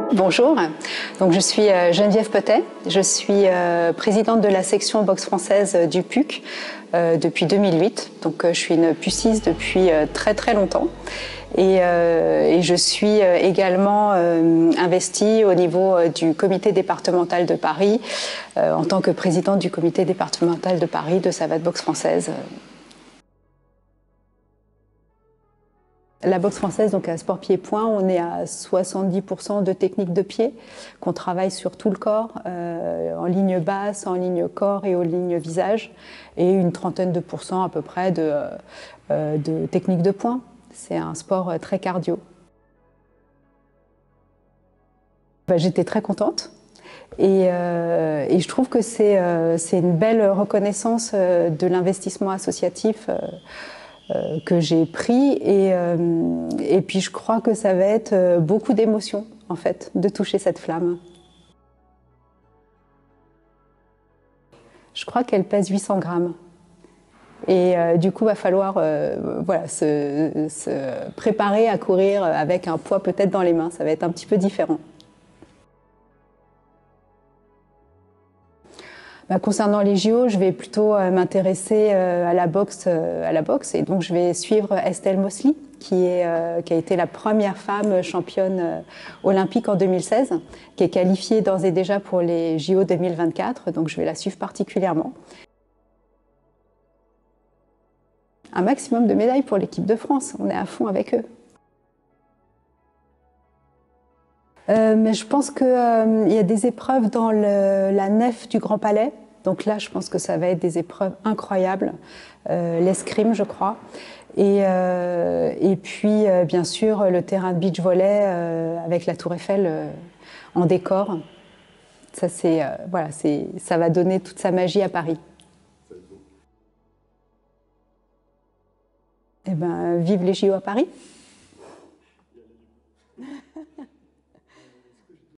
Bonjour, donc je suis Geneviève Petet, je suis présidente de la section boxe française du PUC depuis 2008, donc je suis une puciste depuis très longtemps et je suis également investie au niveau du comité départemental de Paris en tant que présidente du comité départemental de Paris de Savate Boxe Française. La boxe française, donc à sport pied-point, on est à 70% de technique de pied, qu'on travaille sur tout le corps, en ligne basse, en ligne corps et en ligne visage, et une trentaine de pourcents à peu près de technique de poing. C'est un sport très cardio. J'étais très contente. Et je trouve que c'est une belle reconnaissance de l'investissement associatif que j'ai pris et puis je crois que ça va être beaucoup d'émotions en fait de toucher cette flamme. Je crois qu'elle pèse 800 grammes et du coup va falloir voilà, se préparer à courir avec un poids peut-être dans les mains, ça va être un petit peu différent. Concernant les JO, je vais plutôt m'intéresser à la boxe et donc je vais suivre Estelle Mosley qui a été la première femme championne olympique en 2016, qui est qualifiée d'ores et déjà pour les JO 2024, donc je vais la suivre particulièrement. Un maximum de médailles pour l'équipe de France, on est à fond avec eux. Mais je pense qu'il y a des épreuves dans la nef du Grand Palais. Donc là, je pense que ça va être des épreuves incroyables. L'escrime, je crois. Et puis, bien sûr, le terrain de beach volley avec la Tour Eiffel en décor. Ça, voilà, ça va donner toute sa magie à Paris. Eh ben, vive les JO à Paris!